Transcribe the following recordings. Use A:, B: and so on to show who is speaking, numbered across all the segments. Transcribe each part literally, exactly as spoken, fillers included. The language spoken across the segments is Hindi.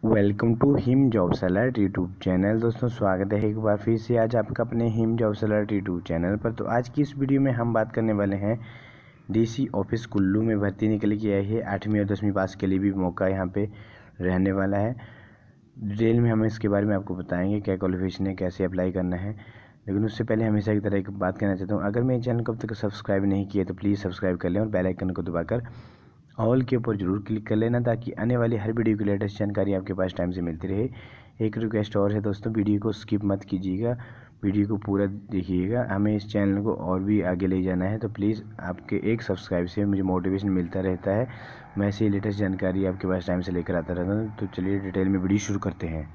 A: Welcome to Him jobs alert YouTube channel. दोस्तों स्वागत है एक बार फिर से आज आपका अपने Him jobs alert YouTube channel पर। तो आज की इस वीडियो में हम बात करने वाले हैं डीसी ऑफिस कुल्लू में भर्ती निकल के आई है। आठवीं और दसवीं पास के लिए भी मौका यहाँ पे रहने वाला है। डिटेल में हम इसके बारे में आपको बताएंगे क्या क्वालिफिकेशन है, कैसे अप्लाई करना है। लेकिन उससे पहले हमेशा की तरह एक बात कहना चाहता हूँ, अगर मेरे चैनल को अब तक सब्सक्राइब नहीं किया तो प्लीज़ सब्सक्राइब कर लें और बेल आइकन को दबाकर ऑल के ऊपर जरूर क्लिक कर लेना ताकि आने वाली हर वीडियो की लेटेस्ट जानकारी आपके पास टाइम से मिलती रहे। एक रिक्वेस्ट और है दोस्तों, वीडियो को स्किप मत कीजिएगा, वीडियो को पूरा देखिएगा। हमें इस चैनल को और भी आगे ले जाना है, तो प्लीज़ आपके एक सब्सक्राइब से मुझे मोटिवेशन मिलता रहता है। मैं ऐसी लेटेस्ट जानकारी आपके पास टाइम से लेकर आता रहता हूँ। तो चलिए डिटेल में वीडियो शुरू करते हैं।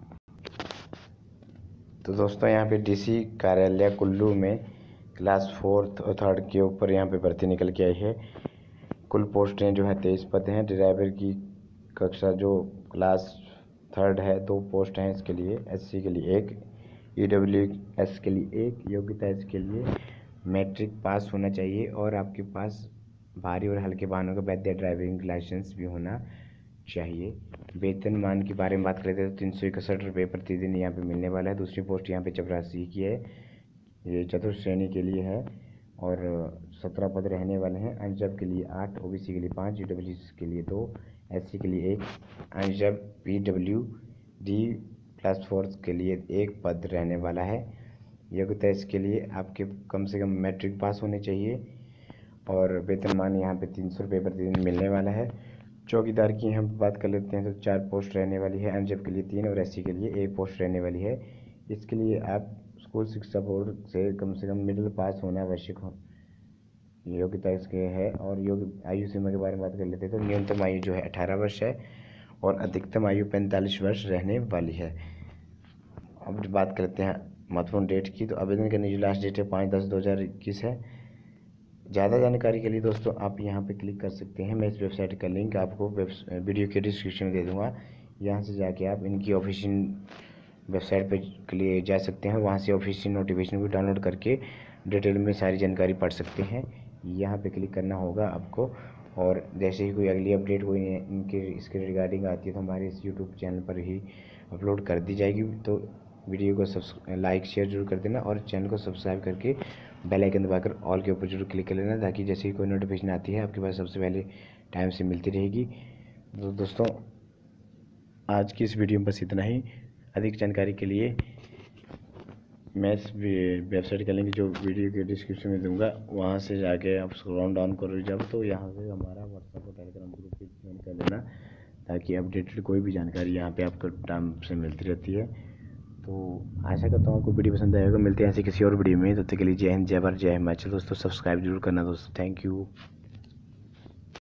A: तो दोस्तों यहाँ पे डीसी कार्यालय कुल्लू में क्लास फोर्थ और थर्ड के ऊपर यहाँ पे भर्ती निकल के आई है। कुल पोस्टें जो है तेईस पद हैं। ड्राइवर की कक्षा जो क्लास थर्ड है दो पोस्ट हैं इसके लिए, एससी के लिए एक, ईडब्ल्यू एस के लिए एक। योग्यता इसके लिए मैट्रिक पास होना चाहिए और आपके पास भारी और हल्के वाहनों का वैध ड्राइविंग लाइसेंस भी होना चाहिए। वेतनमान के बारे में बात करते हैं तो तीन सौ इकसठ रुपये प्रतिदिन यहाँ पे मिलने वाला है। दूसरी पोस्ट यहाँ पे चपरासी की है, ये चतुर्थ श्रेणी के लिए है और सत्रह पद रहने वाले हैं। अंजब के लिए आठ, ओबीसी के लिए पाँच, ईडब्ल्यू के लिए दो, एससी के लिए एक, अंजब पीडब्ल्यू डी प्लस फोर्थ के लिए एक पद रहने वाला है। योग्यता इसके लिए आपके कम से कम मैट्रिक पास होने चाहिए और वेतनमान यहाँ पे तीन सौ रुपये प्रतिदिन मिलने वाला है। चौकीदार की हम बात कर लेते हैं तो चार पोस्ट रहने वाली है। अंजब के लिए तीन और एससी के लिए एक पोस्ट रहने वाली है। इसके लिए आप स्कूल शिक्षा बोर्ड से कम से कम मिडिल पास होना आवश्यक हो, योग्यता इसके है। और योग्य आयु सीमा के बारे में बात कर लेते हैं तो न्यूनतम आयु जो है अठारह वर्ष है और अधिकतम आयु पैंतालीस वर्ष रहने वाली है। अब बात करते हैं महत्वपूर्ण डेट की, तो आवेदन करने की लास्ट डेट है पाँच दस दो हज़ार इक्कीस है। ज़्यादा जानकारी के लिए दोस्तों आप यहाँ पे क्लिक कर सकते हैं। मैं इस वेबसाइट का लिंक आपको वीडियो के डिस्क्रिप्शन में दे दूँगा। यहाँ से जाके आप इनकी ऑफिशियल वेबसाइट पे के लिए जा सकते हैं, वहाँ से ऑफिशियल नोटिफिकेशन भी डाउनलोड करके डिटेल में सारी जानकारी पढ़ सकते हैं। यहाँ पे क्लिक करना होगा आपको और जैसे ही कोई अगली अपडेट कोई इनके इसके रिगार्डिंग आती है तो हमारे इस यूट्यूब चैनल पर ही अपलोड कर दी जाएगी। तो वीडियो को सब्सक्राइब लाइक शेयर जरूर कर देना और चैनल को सब्सक्राइब करके बेल आइकन दबाकर ऑल के ऊपर जरूर क्लिक कर लेना ताकि जैसे ही कोई नोटिफिकेशन आती है आपके पास सबसे पहले टाइम से मिलती रहेगी। तो दोस्तों आज की इस वीडियो में बस इतना ही। अधिक जानकारी के लिए मैं इस वेबसाइट का लिंक जो वीडियो के डिस्क्रिप्शन में दूंगा वहाँ से जाके आप स्क्रॉल डाउन करो जब, तो यहाँ से हमारा व्हाट्सएप और टेलीग्राम ग्रुप पे ज्वाइन कर लेना ताकि अपडेटेड कोई भी जानकारी यहाँ पे आपको टाइम से मिलती रहती है। तो आशा करता हूँ आपको वीडियो पसंद आएगा। मिलते हैं ऐसे किसी और वीडियो में, तब तक के लिए जय हिंद, जय भारत, जय हिमाचल। दोस्तों सब्सक्राइब जरूर करना दोस्तों। Thank you.